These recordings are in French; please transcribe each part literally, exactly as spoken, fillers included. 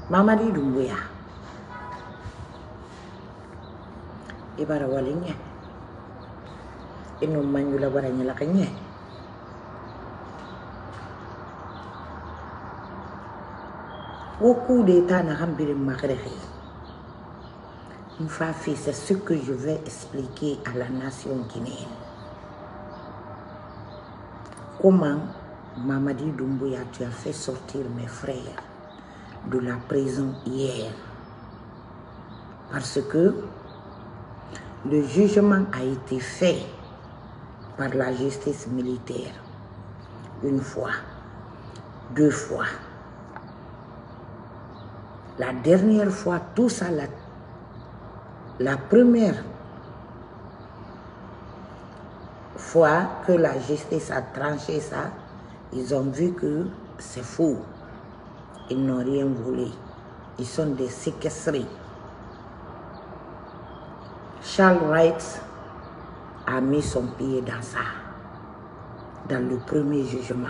Mamadi Doumbouya. Ibara walinya. Inu manjula baranya lakanya. Au coup d'état n'a rempli Maghreb. Une fois fait, c'est ce que je vais expliquer à la nation guinéenne. Comment Mamadi Doumbouya, tu as fait sortir mes frères de la prison hier. Parce que le jugement a été fait par la justice militaire. Une fois, deux fois. La dernière fois, tout ça, la, la première fois que la justice a tranché ça, ils ont vu que c'est faux. Ils n'ont rien voulu. Ils sont des séquestrés. Charles Wright a mis son pied dans ça, dans le premier jugement.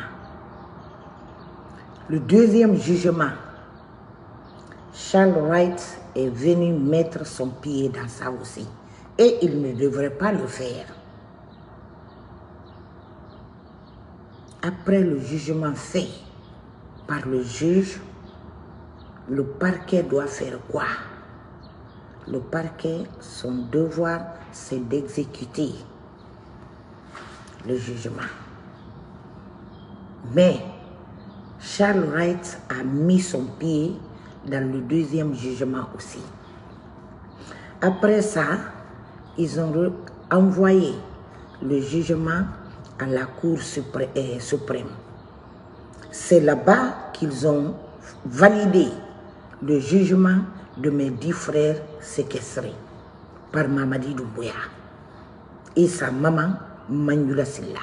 Le deuxième jugement, Charles Wright est venu mettre son pied dans ça aussi. Et il ne devrait pas le faire. Après le jugement fait par le juge, le parquet doit faire quoi? Le parquet, son devoir, c'est d'exécuter le jugement. Mais Charles Wright a mis son pied dans le deuxième jugement aussi. Après ça, ils ont envoyé le jugement à la Cour suprême. C'est là-bas qu'ils ont validé le jugement de mes dix frères séquestrés par Mamadi Doumbouya et sa maman Manjula Silla.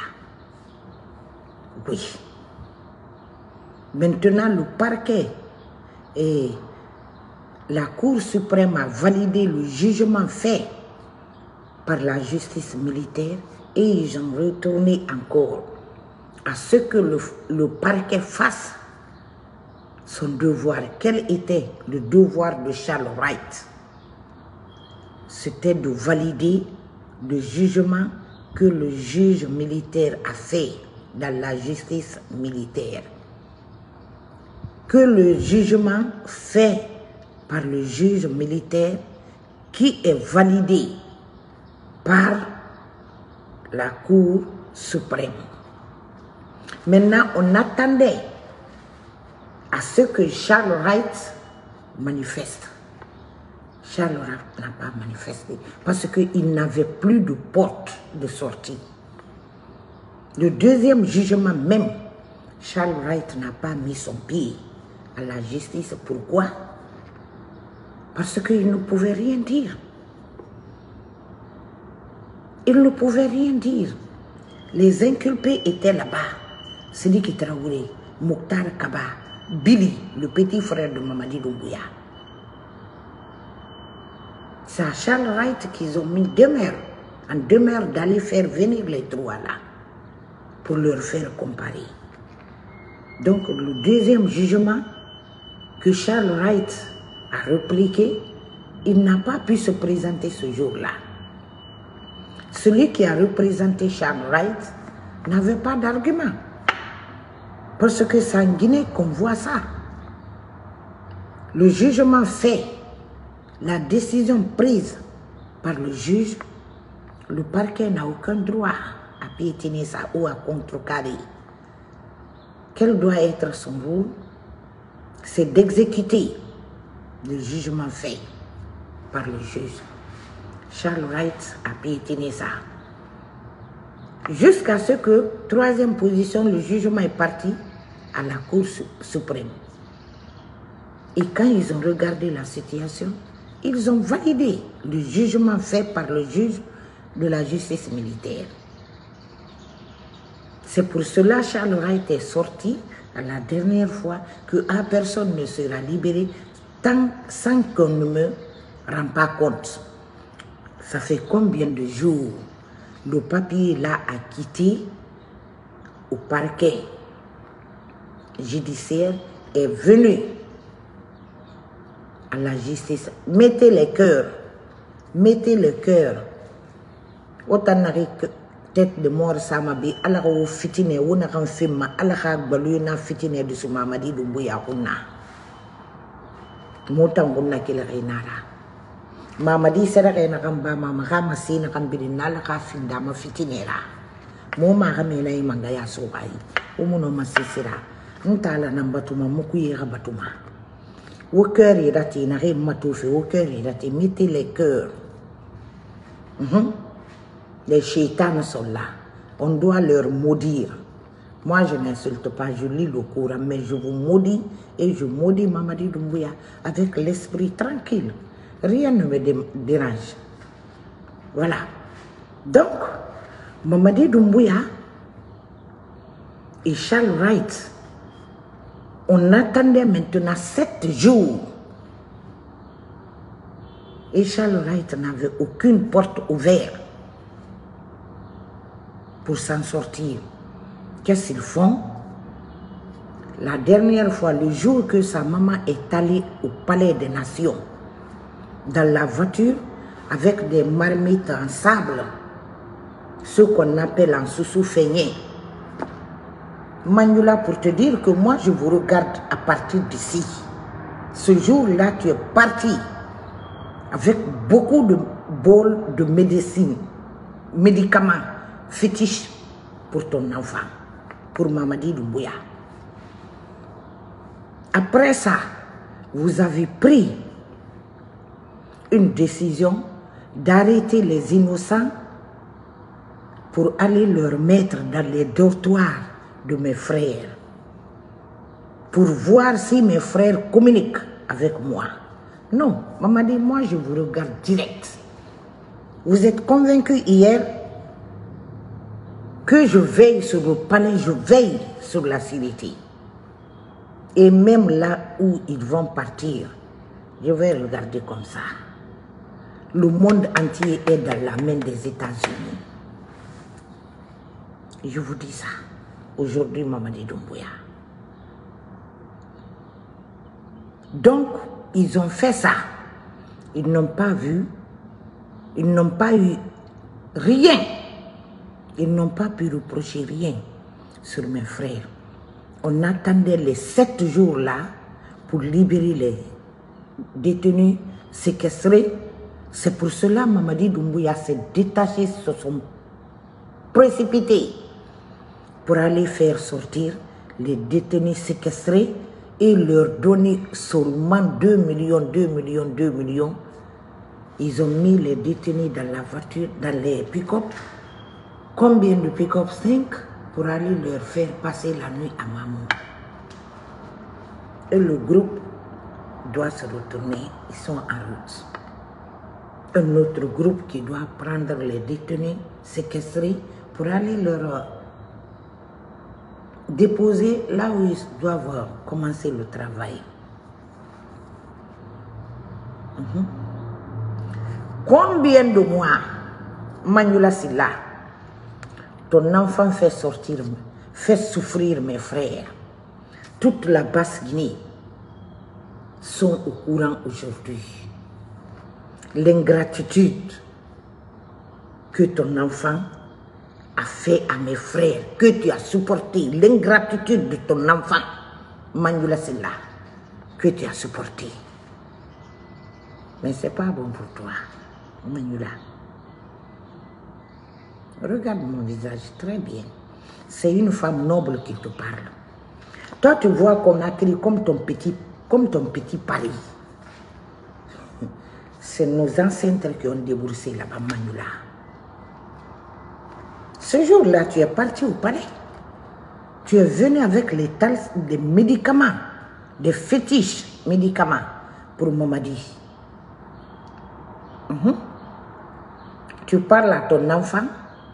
Oui. Maintenant, le parquet et la Cour suprême a validé le jugement fait par la justice militaire et ils ont retourné encore à ce que le, le parquet fasse son devoir. Quel était le devoir de Charles Wright? C'était de valider le jugement que le juge militaire a fait dans la justice militaire. Que le jugement fait par le juge militaire qui est validé par la Cour suprême. Maintenant, on attendait à ce que Charles Wright manifeste. Charles Wright n'a pas manifesté parce qu'il n'avait plus de porte de sortie. Le deuxième jugement même, Charles Wright n'a pas mis son pied à la justice. Pourquoi? Parce qu'il ne pouvait rien dire. Il ne pouvait rien dire. Les inculpés étaient là-bas. Sidiki Traoré, Mokhtar Kaba, Billy, le petit frère de Mamadi Doumbouya. C'est à Charles Wright qu'ils ont mis demeure, en demeure d'aller faire venir les trois là, pour leur faire comparer. Donc le deuxième jugement que Charles Wright a répliqué, il n'a pas pu se présenter ce jour-là. Celui qui a représenté Charles Wright n'avait pas d'argument. Parce que c'est en Guinée qu'on voit ça. Le jugement fait, la décision prise par le juge, le parquet n'a aucun droit à piétiner ça ou à contrecarrer. Quel doit être son rôle? C'est d'exécuter le jugement fait par le juge. Charles Wright a piétiné ça. Jusqu'à ce que, troisième position, le jugement est parti à la Cour suprême. Et quand ils ont regardé la situation, ils ont validé le jugement fait par le juge de la justice militaire. C'est pour cela que Charles Wright est sorti à la dernière fois que ah, personne ne sera libéré tant, sans qu'on ne me rende pas compte. Ça fait combien de jours le papier là a quitté au parquet judiciaire est venu à la justice. Mettez les cœurs. Mettez le cœur. Autant que tête de mort, ça m'a dit, alors au fitine, on a un film, alors à Baluna fitine de ce Mamadi de Bouyaouna. Motan Buna qui le rénara. Mamadi sera rénaramba, Mama Ramasi, Rambirina, la rafine d'ama fitinera. Moma Ramena et Mangaya Sobai. Omono Massira. Ntala Nambatuma, Mukuyera Batuma. Au cœur est raté, n'a rien matouffé, au cœur est raté, mettez les cœurs. Mm-hmm. Les chétans sont là. On doit leur maudire. Moi, je n'insulte pas, je lis le Coran, mais je vous maudis et je maudis Mamadi Doumbouya avec l'esprit tranquille. Rien ne me dérange. Voilà. Donc, Mamadi Doumbouya et Charles Wright, on attendait maintenant sept jours. Et Charles Wright n'avait aucune porte ouverte pour s'en sortir. Qu'est-ce qu'ils font? La dernière fois, le jour que sa maman est allée au Palais des Nations, dans la voiture, avec des marmites en sable, ce qu'on appelle en sous-sous-feigné. Manioula, pour te dire que moi, je vous regarde à partir d'ici. Ce jour-là, tu es parti avec beaucoup de bols de médecine, médicaments, fétiches pour ton enfant, pour Mamadi Doumbouya. Après ça, vous avez pris une décision d'arrêter les innocents pour aller leur mettre dans les dortoirs de mes frères, pour voir si mes frères communiquent avec moi. Non, Mamadi, moi je vous regarde direct. Vous êtes convaincu hier que je veille sur le palais, je veille sur la sécurité. Et même là où ils vont partir, je vais regarder comme ça. Le monde entier est dans la main des États-Unis. Je vous dis ça. Aujourd'hui, Mamadi Doumbouya. Donc, ils ont fait ça. Ils n'ont pas vu, ils n'ont pas eu rien. Ils n'ont pas pu reprocher rien sur mes frères. On attendait les sept jours-là pour libérer les détenus séquestrés. C'est pour cela que Mamadi Doumbouya s'est détaché, se sont précipités pour aller faire sortir les détenus séquestrés et leur donner seulement deux millions, deux millions, deux millions. Ils ont mis les détenus dans la voiture, dans les pick-up. Combien de pick-up? cinq pour aller leur faire passer la nuit à Mamou. Et le groupe doit se retourner, ils sont en route. Un autre groupe qui doit prendre les détenus séquestrés pour aller leur déposer là où ils doivent commencer le travail. Mm-hmm. Combien de mois, Manioula Silla, ton enfant fait sortir, fait souffrir mes frères. Toute la Basse-Guinée sont au courant aujourd'hui. L'ingratitude que ton enfant a fait à mes frères, que tu as supporté, l'ingratitude de ton enfant, Manioula Silla, que tu as supporté. Mais ce n'est pas bon pour toi, Manioula. Regarde mon visage très bien. C'est une femme noble qui te parle. Toi, tu vois qu'on a créé comme ton petit, comme ton petit Paris. C'est nos ancêtres qui ont déboursé là-bas, Manioula. Ce jour-là, tu es parti au palais. Tu es venu avec les tas de médicaments, des fétiches médicaments pour Mamadi. Mm-hmm. Tu parles à ton enfant.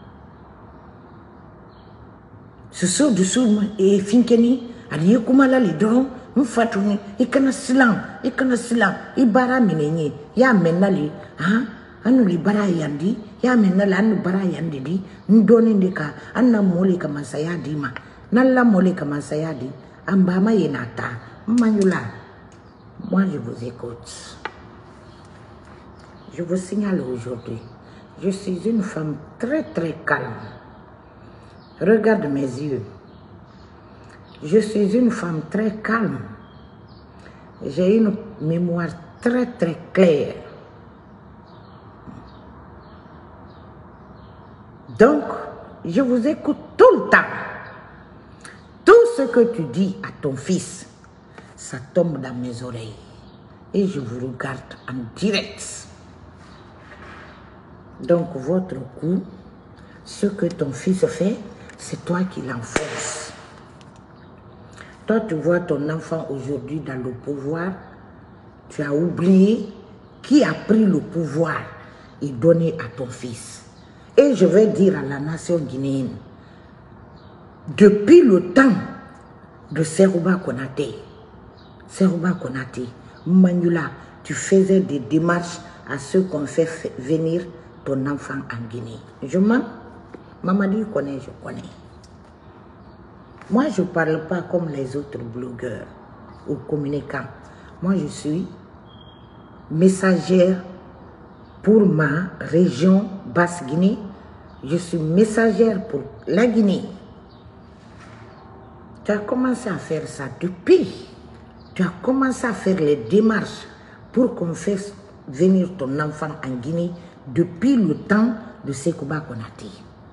Ce soir dessous et finkeni, aliye kumala li doron, mfatuni, ikana silang, ikana silang, ibara minenye, ya menali, ha, anu li bara yandi, ya menala anu bara yandi di, ndoni ndika, anna mole kama sayadi ma, nalla mole kama sayadi, ambama yenata, Manioula, moi je vous écoute. je vous signale aujourd'hui, je suis une femme très très calme. Regarde mes yeux. Je suis une femme très calme. J'ai une mémoire très très claire. Donc, je vous écoute tout le temps. Tout ce que tu dis à ton fils, ça tombe dans mes oreilles. Et je vous regarde en direct. Donc, votre coup, ce que ton fils fait, c'est toi qui l'enfonces. Toi, tu vois ton enfant aujourd'hui dans le pouvoir, tu as oublié qui a pris le pouvoir et donné à ton fils. Et je vais dire à la nation guinéenne, depuis le temps de Serouba Konaté, Serouba Konaté, Manioula, tu faisais des démarches à ceux qu'on fait venir ton enfant en Guinée. Je mens. Mamadi connaît, je connais. Moi, je ne parle pas comme les autres blogueurs ou communicants. Moi, je suis messagère pour ma région Basse-Guinée. Je suis messagère pour la Guinée. Tu as commencé à faire ça depuis. Tu as commencé à faire les démarches pour qu'on fasse venir ton enfant en Guinée depuis le temps de Sekouba Konaté.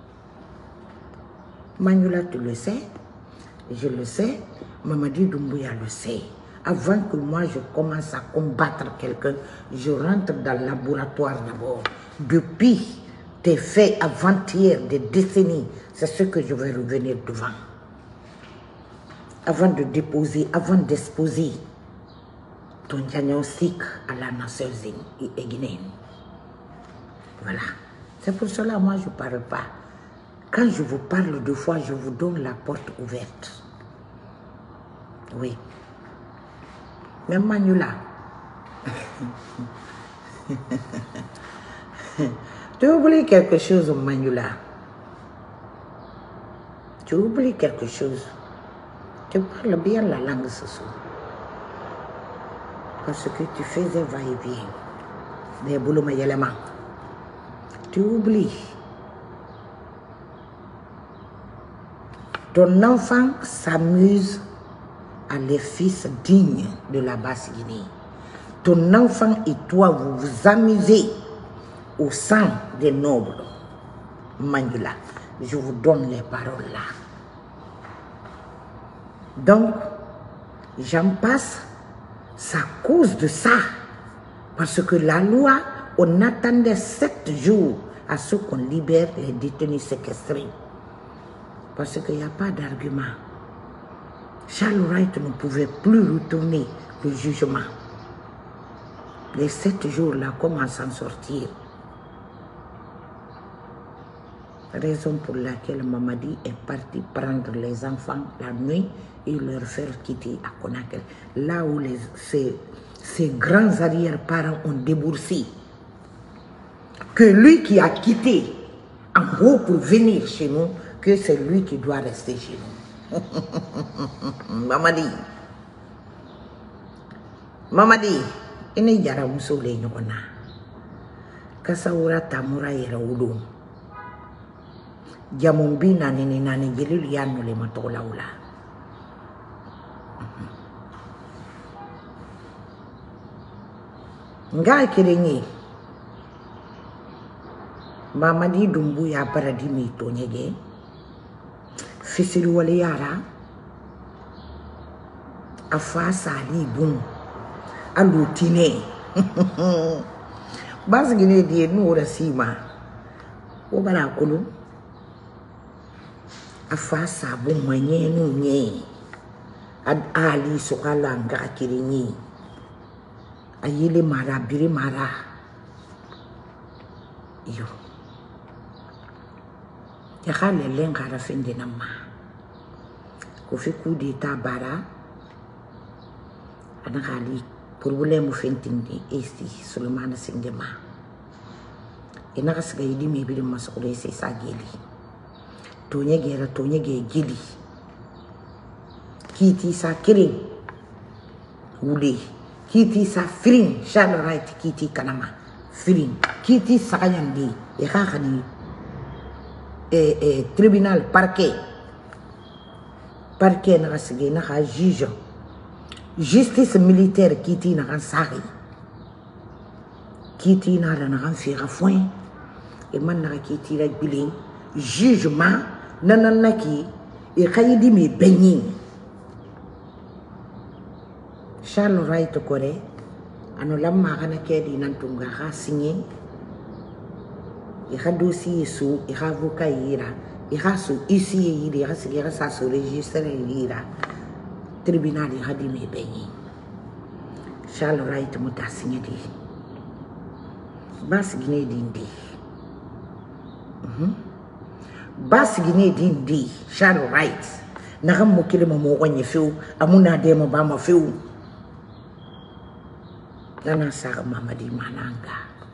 Manioula, tu le sais. Je le sais, Mamadi Doumbouya le sait. Avant que moi je commence à combattre quelqu'un, je rentre dans le laboratoire d'abord. Depuis tes faits avant-hier, des décennies, c'est ce que je vais revenir devant. Avant de déposer, avant d'exposer ton diagnostic à la nation guinéenne. Voilà. C'est pour cela, moi, je ne parle pas. Quand je vous parle deux fois, je vous donne la porte ouverte. Oui. Même Manioula. Tu oublies quelque chose, Manioula. Tu oublies quelque chose. Tu parles bien la langue ce soir. Parce que tu faisais va-et-vient. Des boulots mayéléments. Tu oublies. Ton enfant s'amuse à les fils dignes de la Basse-Guinée. Ton enfant et toi, vous vous amusez au sang des nobles. Manioula, je vous donne les paroles là. Donc, j'en passe, c'est à cause de ça. Parce que la loi, on attendait sept jours à ce qu'on libère les détenus séquestrés. Parce qu'il n'y a pas d'argument. Charles Wright ne pouvait plus retourner le jugement. Les sept jours-là, comment s'en sortir? Raison pour laquelle Mamadi est parti prendre les enfants la nuit et leur faire quitter à Conakry. Là où les, ces, ces grands arrière-parents ont déboursé. Que lui qui a quitté en haut pour venir chez nous, que c'est lui qui doit rester chez nous. Mamadi. Mamadi. Ini jara muso le nyokona. Kasawura tamura yera udum. Jamumbi nani ni nani jelilu yanu le matola ula. Nga kirengi. Mamadi Doumbouya paradimi to nyege. Fisiru wale yara. Afa sali boum. Alutine. Bas gine die nou rasima. O bara kulu. Afa sabu manye nou nye. Ad ali sokala nga kiringi. Ayile mara biri mara. Yo. Yakale lenga rafende nama. Kofi coup d'état bara. Anakali problème fentindi esti Souleymane Singema. Ina kasga yidi mi biri masukule se sageli. Tonye gera tonye ge gili. Kiti sa kiring. Wuli. Kiti sa firing. Charles Wright kiti kanama. firin kiti sakayandi e khani e e tribunal parquet parquet na sige na ka juge justice militaire kiti na kan sari kiti na na kan fi rafoin e man na kiti la bilin jugement nananaki e khayidi mi benyin Charles Wright kore ano lamma kana kedi nan tunga ha signé e ha dossier su e ha avocat yira e ha su ici yiri ha sigera sa su registre yira tribunal e ha di me benyi Charles Wright muta signé di bas gine dindi mhm bas gine dindi Charles Wright na kam mo kilima mo wanye fiu amuna de mo ba ma fiu Nana saka mama di mananga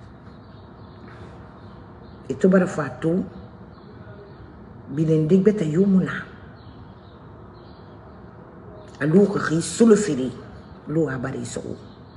itu bara fatu bilendig beta yumuna alu ka sulu firi lu abari so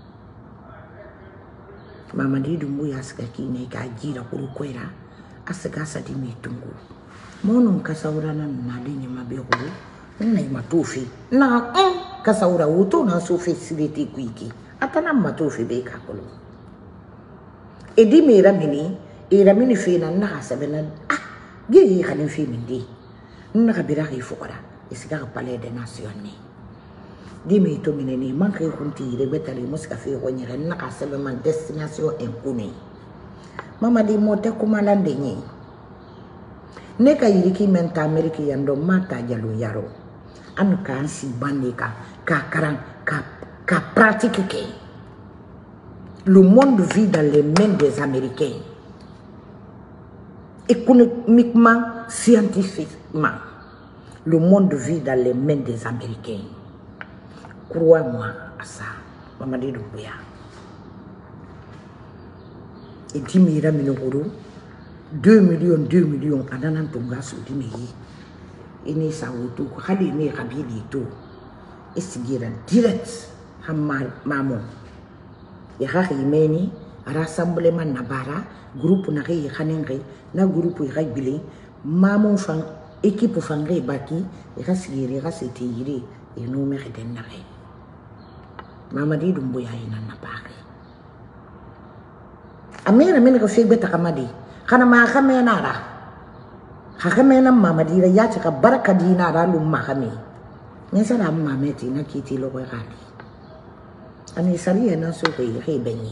mama di dumbu ya saka kine ka jira kuru kwera asaka sa di mitungu mono kasaura na nadi nyama be ko na matufi na eh kasaura uto na sufi siditi kwiki atana matufi be kakolo edi mera mini era mini fina na sabena ah ge khani fi mindi na kabira ki fukara isiga palais des nations ni di me to mini ni man kay kunti re betali muska fi ko nyere na ka sabe man destination inconnue mama di mote kuma lande ni ne ka yiki menta america yando mata jalu yaro an kan si bandika ka karan ka Qu'à pratiquer. Le monde vit dans les mains des Américains. Économiquement, scientifiquement, le monde vit dans les mains des Américains. Crois-moi à ça. Maman dit Doumbouya. Et dix mille minogoro, deux millions, deux millions, ananan tonga sous dix mille. Et ne sa wutu, khali ne rabili tout. Et sigira direct. Maman, il y a un rassemblement nabara, groupe na rei khanengre, na groupe ira bilé, maman fan équipe fangre baki, ira sigiri ira setiri, et nous me redenare. Maman dit Doumbouya ina nabare. Amira mena ka fig beta kamadi, kana ma khamena ra. Khamena mama dira ya chaka baraka dina ra lu mahami. Nesa la mameti na kiti lo rali. Ani sali na so ko yi benyi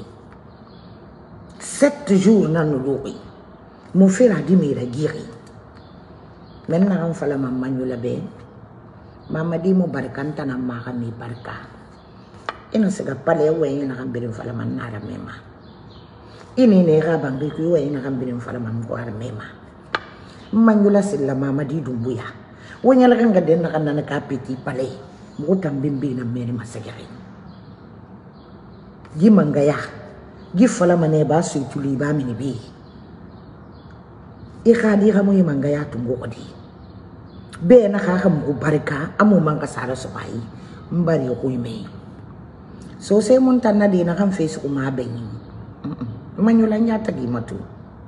sept jours na no lori mon frère a dit me la giri maintenant on fala mamma nyula be mama di mo barkanta na ma mi barka ina sega pale we na kambere fala man na ra mema ini ne ga bangi ku we na kambere fala man ko ara mema manyula silla mama di Doumbouya wonya la nga den na kana na kapiti pale mo tambimbi na mere masagari gi mangaya gi fala mane ba su tuli ba mini bi e khadi ga mo mangaya tungo ko di be na kha kham ko barka amu manga sara so bai mbari ko ime so se mun tan na di na kam face ko ma benyi manyola nyata gi matu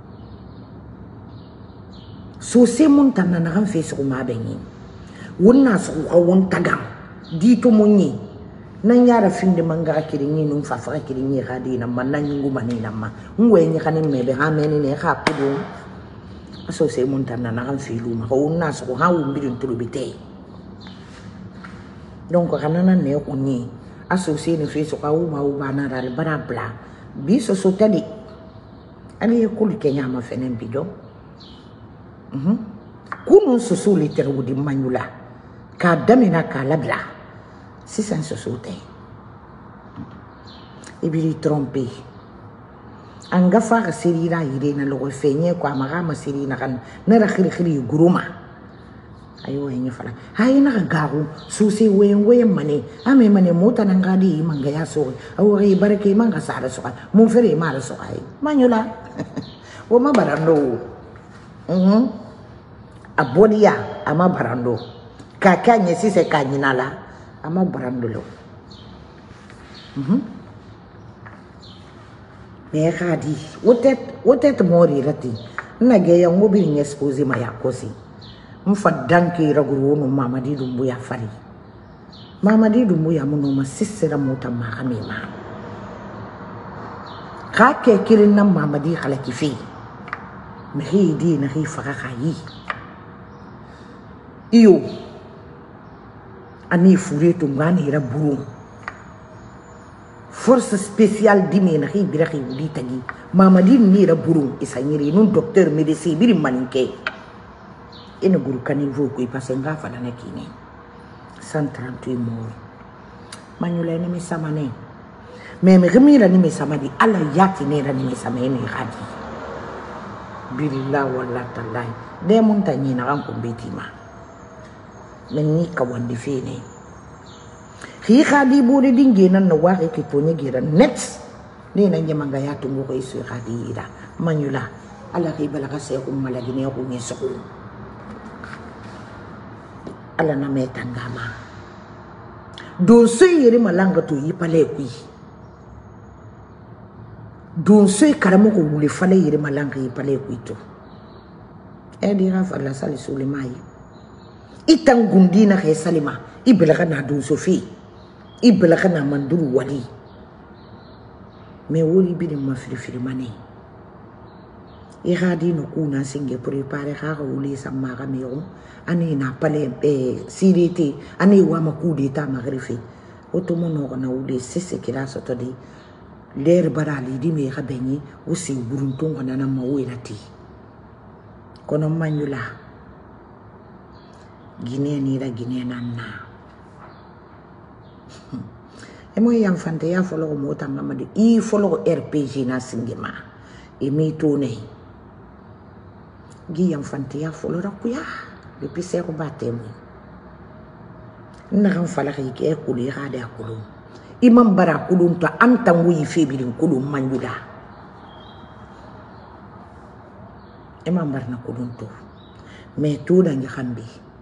so se mun tan na kam face ko ma benyi wonna so ko won tagam di to munyi Nanyara fin de manga kiringi num fa fa kiringi khadi na man nangu mani na ma ngwe ni kanen mebe ha meni ne kha pudo aso se montana na kan filu ma ko na so ha wu mbidun tulubite donc kanana ne ko ni aso se ne fi so ka wu ma wu bana dal bara bla bi so so tali ani ko li kenya ma fenen bido mhm kunu so so li teru di manyula ka damina ka labla si ça se saute et puis il trompé anga fa serira irena lo fenye kwa magama serina kan na ra khiri khiri guruma ayo yenye fala haina garu susi wen wen mane ame mane mota nangadi manga ya so awo ri barake manga sara so mo fere mara so ai manyola wo ma barando mhm abodia ama barando kakanye sise kanyinala ama barando lo mhm mais khadi wotet wotet mori rati na ge ya ngobi ni expose ma ya kosi mfa danki raguru no Mamadi Doumbouya fari Mamadi Doumbouya muno ma sisira mota ma amema ka ke kirin nan Mamadi khalaki fi mi di na hi fara khayi iyo ani fure to ngani ra buru force spéciale di me na hi bira hi wuli tagi Mamadi ni ra buru isanyiri nun docteur médecin biri maninke ina guru kanivo ko ipase ngafa na kini cent trente-huit morts manyula ni misamane me me gemira ni misamadi ala yati ne ra ni misamene khadi billah walla tallahi de montagne na kan ko betima men ni ka wandi fene khi khadi buri dinge nan na wa ke to ne gira net ne na nyama ga ya to ko isu khadi ida manyula ala ke balaga se ko malagi ne ko ni so ala na metangama don sai yiri malanga to yi pale kui don sai karamo ko wule fale yiri malanga yi pale kui to e dira fala sali sulimai itan gundina kay salima ibelaga na don sofi ibelaga na manduru wali me wori bi ma firifiri mane e gadi no kuna singe prepare ga wule samma ga meyo ani na pale e siriti ani wa makudi ta magrifi otomo no na wule sese kira soto di ler barali di me ga benyi usi burunto ngana na mawelati kono manyula gine ni ra gine nanna e mo yam fante ya folo mo tanga ma di i folo R P G na singema e mi tone gi yam fante ya folo ra kuya depuis c'est rebatté mo na kan fala ke ke kuli ga da kulu imam bara kulun to anta wuyi febirin kulun manjuda imam barna kulun to me to da ngi xambi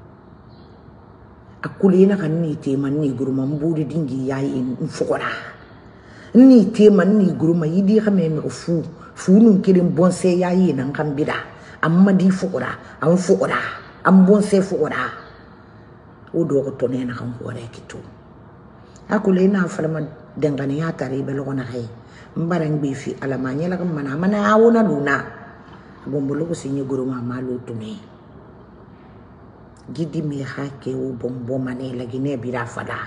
akuli na kan ni te man ni guruma mbudi dingi yayi fukora ni te man ni guruma yidi xame me fu fu nun kirin bonse yayi nan kan bida amma di fukora am fukora am bonse fukora o do ko to ne na kan ko re kitu akule na falama dengani ya tari be lo na hay mbarang bi fi alamanya la kan mana mana awona luna bombolo ko sinye guruma malu tumi gidi mi hake o bombo mane la gine bira fada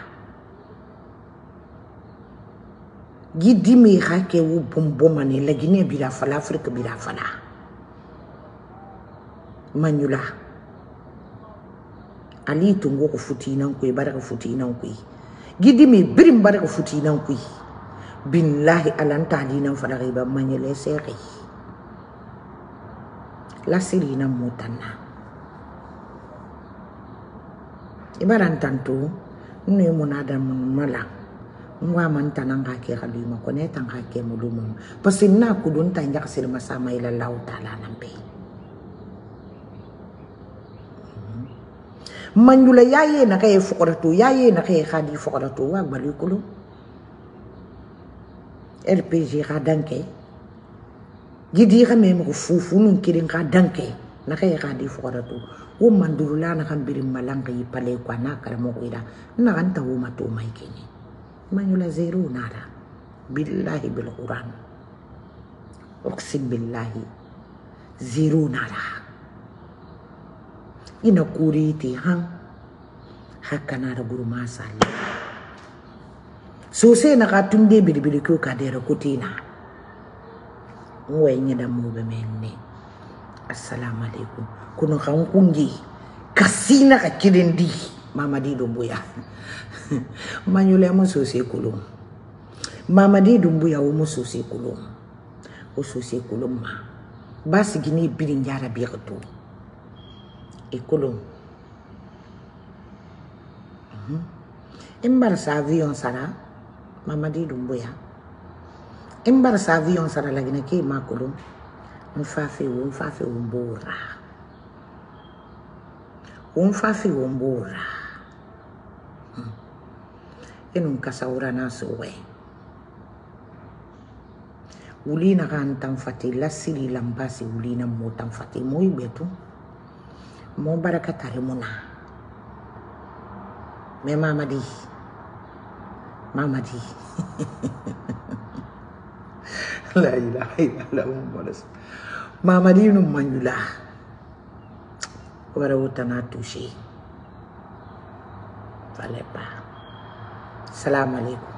gidi mi hake o bombo mane la gine bira fala afrika bira fada manyula ali tungo ko futi nan ko baraka futi nan ko gidi mi birim baraka futi nan ko billahi alanta dinan fada riba manyele seri la sirina mutana ibaran tanto ne monada mala ngwa man tananga ke khali ma ko ne tanga ke mulum parce na ku don tanja sir masama ila Allah taala nambe manjula yaye na kay fuqaratu yaye na kay khadi fuqaratu wa balikulu R P G khadanke gidi xame mo fufu nun kirin khadanke na kay khadi fuqaratu wo mandurula na kan birim malanga yi pale kwa na kala mo ida na kan tawo mato mai kini manjula zero nada billahi bil quran uqsim billahi zero nada ina kuriti han hakana da guru masali so sai na ka tunde bilibili ko ka dera kutina wenye da mu be menne assalamu alaikum kuno kan kungi kasina ka kirendi Mamadi Doumbouya manyule mo so sai kulum Mamadi Doumbouya wo mo so sai kulum o so sai kulum ma basi gini birin jara bi to ekolom mhm embar sa avion sara Mamadi Doumbouya embar sa avion sara lagi na ke makolom mfafe wo mfafe wo mbora wo mfafe wo mbora enun kasaura na sowe Wuli na kan tanfate la sili lambasi wuli na mo tanfate mo ibetu. Mo barakatare mona. Me mamadi. Mamadi. La ilaha illallah. Mamadi no manjula. Wara utana touché. Fallait pas. Salam alaikum.